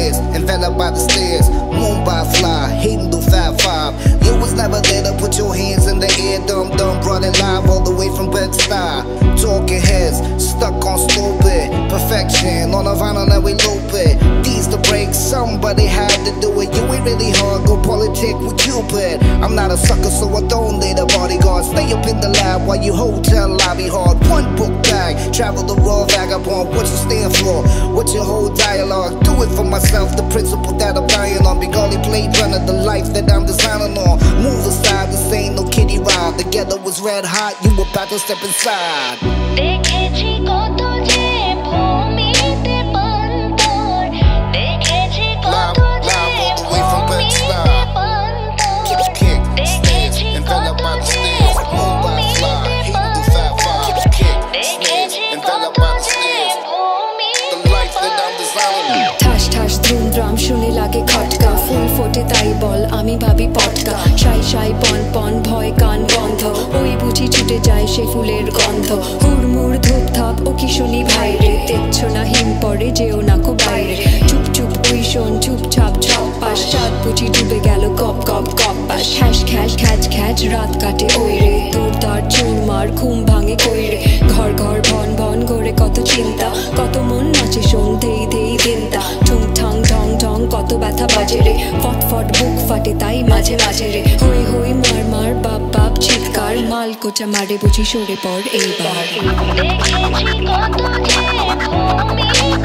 years, enveloped by the stairs, moon by fly, hating through 5-5. You was never there to put your hands in the air, dumb, brought it live all the way from Bed-Stuy. Talking heads, stuck on stupid perfection, on a vinyl and we loop it. These the breaks, somebody had to do it. You ain't really hard, go politic with Cupid. I'm not a sucker, so I don't need a bodyguard. Stay up in the lab while you hotel lobby hard. One book bag, travel the raw vagabond. What you stand for? What's your whole dialogue? Do it for myself, the principle that I'm dying on. Bengali Blade Runner, the life that I'm designing on. Move aside, this ain't no kiddie ride. The ghetto was red hot, you about to step inside. দেখেছি কত যে ভূমিতে পান্তর, দেখেছি কত যে ভূমিতে পান্তর, দেখেছি কত যে ভূমিতে পান্তর, দেখেছি কত যে ভূমিতে পান্তর। ঠাস ঠাস ধুমধাম শুনে লাগে খটকা, ফুল ফোটে তাই বল আমি ভাবি পটকা। সাই সাই পন পন ভয় কান বন্ধ, ওই বুঝি ছুটে যায় সে ফুলের গন্ধ। হুড়মুড় ধূপ ধাপ ও কি শুনি ভাইরে, দেখছ না হিম পড়ে যেও না কো বাইরে। চুপ চুপ ওই শোন চুপচাপ ছপাস, চাঁদ বুঝি ডুবে গেল কপ কপ কপাস। হ্যাস খ্যাস খ্যাচ খ্যাচ রাত কাটে ওই রে, তোর তার চুরমার ঘুম ভাঙে কই রে। ঘর ঘর ভন ভন ঘরে কত চিন্তা, কত মন নাচে শোন ধেই ধেই দিনতা। ঠুং ঠাং ঢং ঢং কত ব্যথা বাজে রে, ফট ফট বুক ফাটে তাই মাঝে মাঝে রে। হই হই মার মার বাপ বাপ চিৎকার, মাল কোচা মারে বুঝি সরে পড় এইবার। দেখেছি কত যে ভূমিতে